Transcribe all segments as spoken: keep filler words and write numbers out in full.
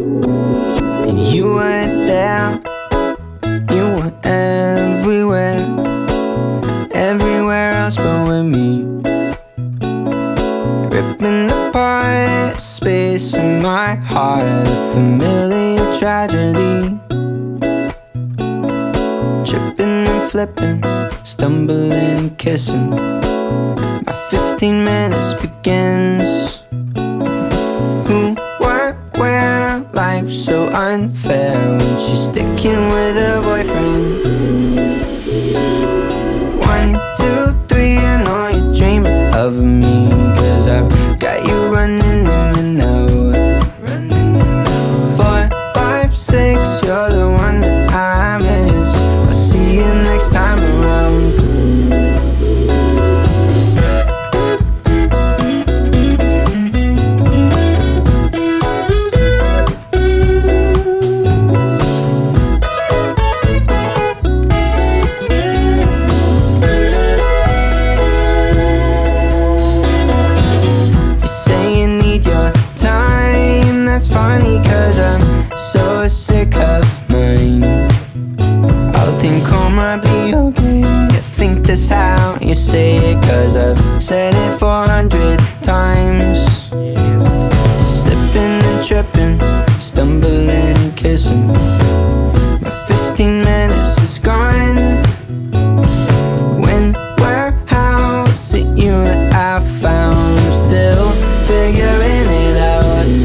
And you weren't there, you were everywhere, everywhere else but with me. Ripping apart space in my heart, a familiar tragedy. Tripping and flipping, stumbling, kissing. My fifteen minutes begins. Who, what, where? Life's so unfair when she's sticking with her boyfriend. One, two, three, I know you're dreaming of me, 'cause I've got you running in and out. Four, five, six, you're the one that I miss. I'll see you next time around. That's funny, 'cause I'm so sick of mine. I'll think home might be okay. You think that's how you say it, 'cause I've said it four hundred times. Slipping and tripping, stumbling, kissing. My fifteen minutes is gone. When, where, how, is it you that I found? I'm still figuring it out.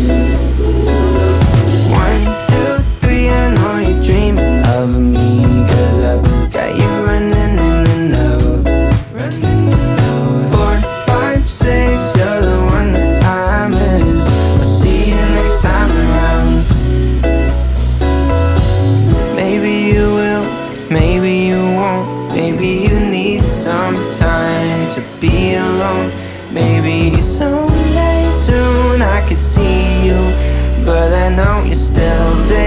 Of me, 'cause I've got you running in and out. Four, five, six, you're the one that I miss. I'll see you next time around. Maybe you will, maybe you won't. Maybe you need some time to be alone. Maybe someday soon I could see you, but I know you're still there.